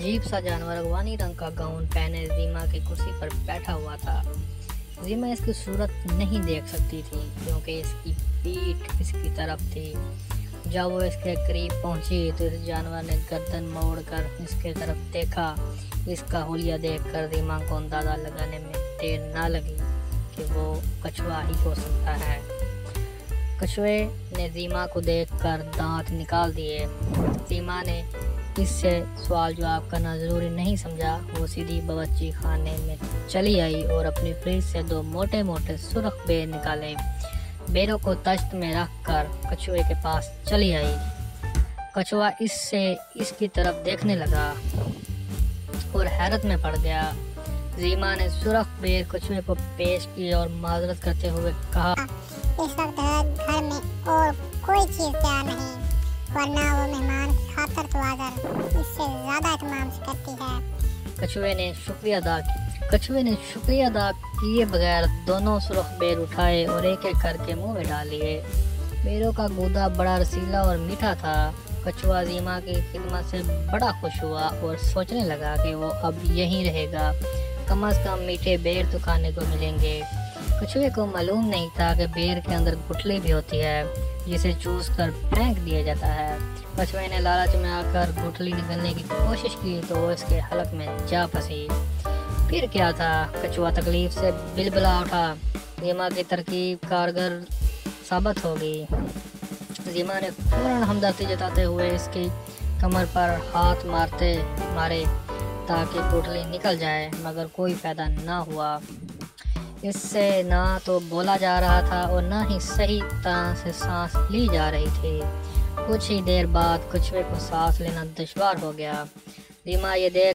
अजीब सा जानवर अगवानी रंग का गाउन पहने रीमा की कुर्सी पर बैठा हुआ था। रीमा इसकी सूरत नहीं देख सकती थी क्योंकि इसकी पीठ इसकी तरफ थी। जब वो इसके करीब पहुंची तो इस जानवर ने गर्दन मोड़कर इसके तरफ देखा। इसका हुलिया देखकर रीमा को अंदाजा लगाने में देर न लगी कि वो कछुआ ही हो सकता है। कछुए ने रीमा को देखकर दांत निकाल दिए। रीमा ने इससे सवाल जवाब करना जरूरी नहीं समझा। वो सीधी बावर्ची खाने में चली आई और अपनी फ्रिज से 2 मोटे मोटे सुर्ख बेर निकाले। बेरों को तश्त में रख कर कछुए के पास चली आई। कछुआ इसकी तरफ देखने लगा और हैरत में पड़ गया। रीमा ने सुर्ख बेर कछुए को पेश की और माजरत करते हुए कहा, इस वक्त घर में और कोई चीज तैयार नहीं, वरना वो मेहमान की खातर तो आकर इससे ज्यादा इत्मीनान से करती है। कछुए ने शुक्रिया अदा किए बगैर दोनों सुर्ख बेर उठाए और एक एक करके मुंह में डाल लिए। बेरों का गूदा बड़ा रसीला और मीठा था। कछुआ रीमा की खिदमत से बड़ा खुश हुआ और सोचने लगा कि वो अब यहीं रहेगा। कम से कम मीठे बेर तो खाने को मिलेंगे। कछुए को मालूम नहीं था कि बेर के अंदर गुठली भी होती है जिसे चूस कर फेंक दिया जाता है। कछुए ने लालच में आकर गुठली निकलने की कोशिश की तो वो इसके हलक में जा फंसी। फिर क्या था, कछुआ तकलीफ से बिलबिला उठा। रीमा की तरकीब कारगर साबित हो गई। रीमा ने फौरन हमदर्दी जताते हुए इसकी कमर पर हाथ मारे ताकि गुठली निकल जाए, मगर कोई फायदा ना हुआ। इससे ना तो बोला जा रहा था और ना ही सही तरह से सांस ली जा रही थी। कुछ ही देर बाद कछुए को सांस लेना दुश्वार हो गया। रीमा ये देख